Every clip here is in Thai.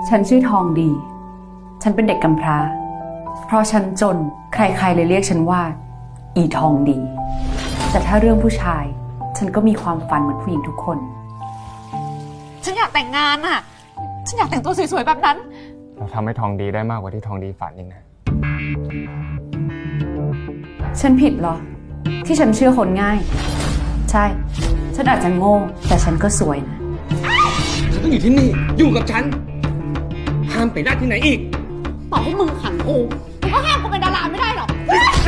ฉันชื่อทองดีฉันเป็นเด็กกำพร้าเพราะฉันจนใครๆเลยเรียกฉันว่าอีทองดีแต่ถ้าเรื่องผู้ชายฉันก็มีความฝันเหมือนผู้หญิงทุกคนฉันอยากแต่งงานอ่ะฉันอยากแต่งตัวสวยๆแบบนั้นเราทำให้ทองดีได้มากกว่าที่ทองดีฝันอีกนะฉันผิดเหรอที่ฉันเชื่อคนง่ายใช่ฉันอาจจะโง่แต่ฉันก็สวยนะฉันต้องอยู่ที่นี่อยู่กับฉันห้ามไปได้ที่ไหนอีกต่อให้มึงขังกูก็ห้ามกูเป็นดาราไม่ได้หรอก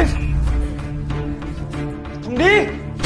ทองดี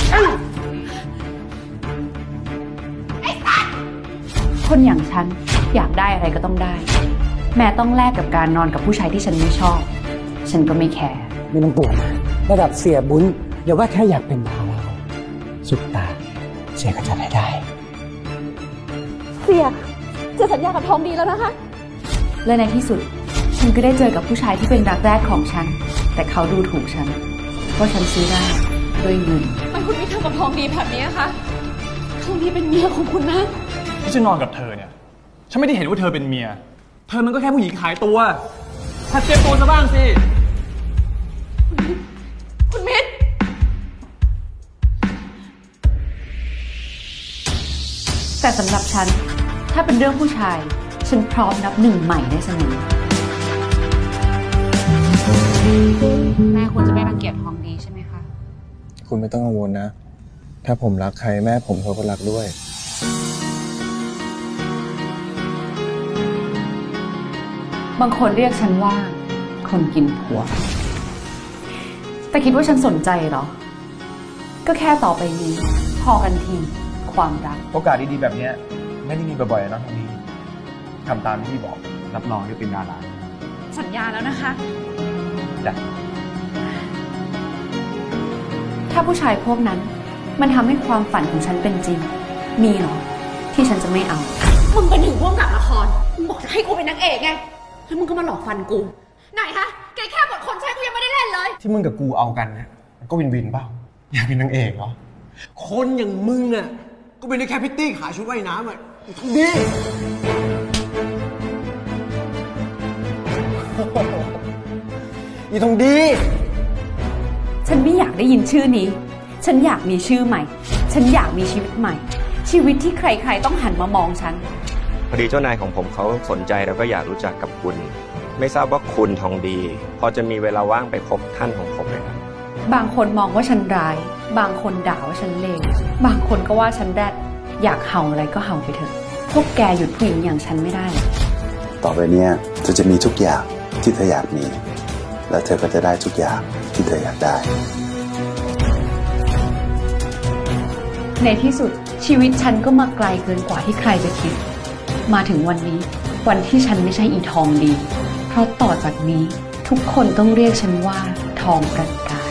ไอ้สัสคนอย่างฉันอยากได้อะไรก็ต้องได้แม้ต้องแลกกับการนอนกับผู้ชายที่ฉันไม่ชอบฉันก็ไม่แคร์ไม่ต้องกลัวนะระดับเสียบุญอย่าว่าแค่อยากเป็นดาราสุดตาเสียก็จะได้เสียจะสัญญากับทองดีแล้วนะคะและในที่สุดฉันก็ได้เจอกับผู้ชายที่เป็นรักแรกของฉันแต่เขาดูถูกฉันว่าฉันซื้อได้ด้วยเงินทำไมคุณไม่ทำกับทองดีแบบนี้คะทองดีเป็นเมียของคุณนะที่ฉันนอนกับเธอเนี่ยฉันไม่ได้เห็นว่าเธอเป็นเมียเธอมันก็แค่ผู้หญิงขายตัวหัดเตรียมตัวซะบ้างสิคุณมิตรแต่สำหรับฉันถ้าเป็นเรื่องผู้ชายฉันพร้อมนับหนึ่งใหม่ได้เสมอแม่คุณจะไม่รังเกียจทองดีใช่ไหมคะคุณไม่ต้องกังวลนะถ้าผมรักใครแม่ผมเขาก็รักด้วยบางคนเรียกฉันว่าคนกินผัวแต่คิดว่าฉันสนใจเหรอก็แค่ต่อไปนี้พอกันทีความรักโอกาสดีๆแบบนี้ไม่ได้มีบ่อยๆนะทองดีทำตามที่บอกรับรองจะเป็นดาราสัญญาแล้วนะคะจ้ะถ้าผู้ชายพวกนั้นมันทำให้ความฝันของฉันเป็นจริงมีเหรอที่ฉันจะไม่เอามึงเป็นถึงผู้กำกับละครมึงบอกจะให้กูเป็นนางเอกไงแล้วมึงก็มาหลอกฟันกูไหนคะแกแค่บทคนใช้กูยังไม่ได้เล่นเลยที่มึงกับกูเอากันเนี่ยมันก็วินเปล่าอยากเป็นนางเอกเหรอคนอย่างมึงอ่ะก็เป็นได้แค่พิตตี้ขายชุดว่ายน้ำอ่ะทองดีอีทองดีฉันไม่อยากได้ยินชื่อนี้ฉันอยากมีชื่อใหม่ฉันอยากมีชีวิตใหม่ชีวิตที่ใครๆต้องหันมามองฉันพอดีเจ้านายของผมเขาสนใจแล้วก็อยากรู้จักกับคุณไม่ทราบว่าคุณทองดีพอจะมีเวลาว่างไปพบท่านของผมไหมครับบางคนมองว่าฉันร้ายบางคนด่าว่าฉันเลวบางคนก็ว่าฉันแรดอยากเห่าอะไรก็เห่าไปเถอะพวกแกหยุดผู้หญิงอย่างฉันไม่ได้ต่อไปเนี้ยเธอจะมีทุกอย่างที่เธออยากมีและเธอก็จะได้ทุกอย่างที่เธออยากได้ในที่สุดชีวิตฉันก็มาไกลเกินกว่าที่ใครจะคิดมาถึงวันนี้วันที่ฉันไม่ใช่อีทองดีเพราะต่อจากนี้ทุกคนต้องเรียกฉันว่าทองประกาย